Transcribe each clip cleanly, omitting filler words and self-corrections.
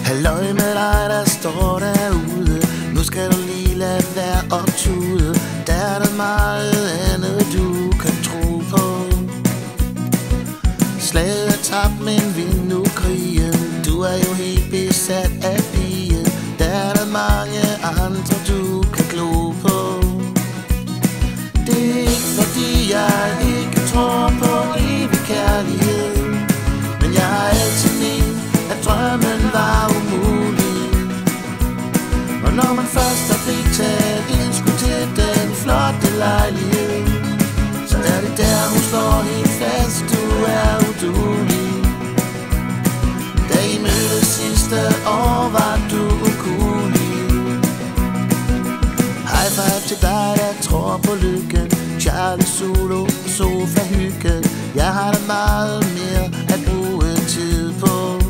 Halløj med dig, der står derude. Nu skal du lige lade være optude. Der er der meget andet, du kan tro på. Slaget er tabt, men vind nu krigen. Du er jo helt besat af pigen. Der er der mange andre, du kan glo på. Det er ikke fordi jeg ikke tror på evig kærlighed, men jeg har altid ment, at drømmen var umulig. Og når man først har betalt indskud til den flotte lejlighed, så er det der, hun slår helt fast, du er uduelig. Da I mødtes sidste år, var du ukulig. High five til dig, der tror på lykken. Charlie Zulu, sofa hygge. Jeg har da meget mere at bruge tid på.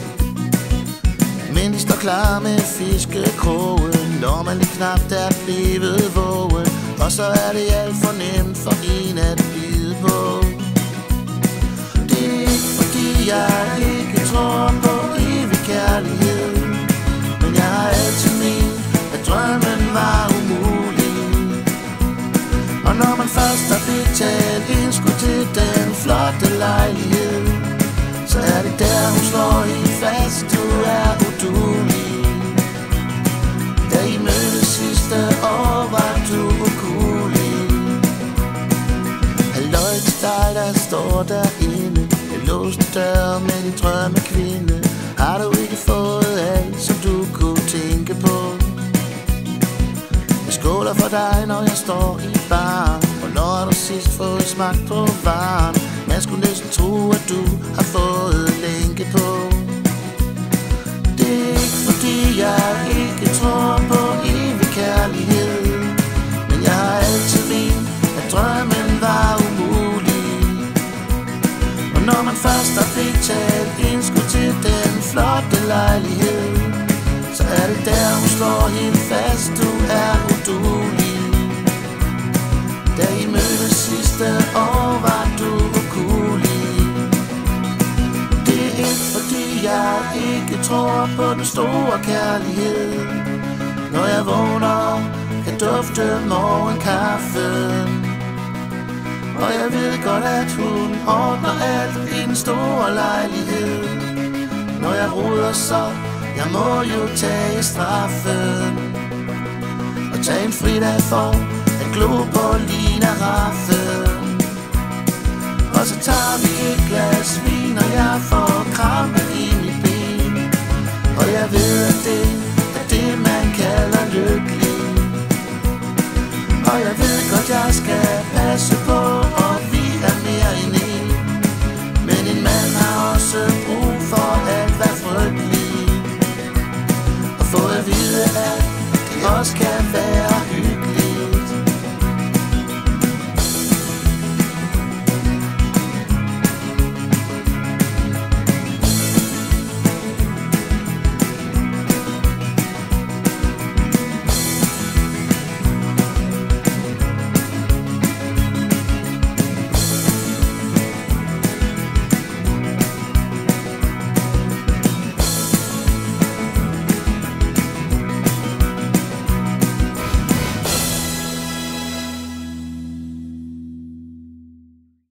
Men de står klar med fiskekrogen, når man lige knap er blevet vågen. Og så er det alt for nemt for en at bide på. Det er ikke fordi jeg ikke tror på evig kærlighed, men jeg har altid ment, at drømmen var umulig. Og når man først har betalt indskud til den flotte lejlighed, så er det der, hun slår helt fast, du er uduelig. Da I mødtes sidste år, var du ukulig. Halløj til dig, der står derinde. Jeg låste dør med din drømmekvinde. Har du ikke fået alt, som du kunne tænke på? Jeg skåler for dig, når jeg står i baren. Hvornår har du sidst fået smagt på varen? Man skulle næsten tro, at du har fået længe på. Det er ikke fordi jeg ikke tror på evig kærlighed, men jeg har altid ment, at drømmen var umulig. Og når man først har betalt indskud til den flotte lejlighed, så er det der, hun slår helt fast, du er udulig. Da I mødtes sidste år, var du ukulig. Det er ikke fordi jeg ikke tror på den store kærlighed. Når jeg vågner, kan dufte morgenkaffen. Og jeg ved godt, at hun ordner alt i den store lejlighed. Når jeg roder så, jeg må jo tage straffen og tage en fridag for at glo på Lina, Rafn. Og så tager vi et glas vin, og jeg får krampe i mit ben. Og jeg ved, at det er det, man kalder lykkelig. Og jeg ved godt, jeg skal passe på, og vi er mere end en. Men en mand har også brug for at være frygtelig, og få at vide, at det også kan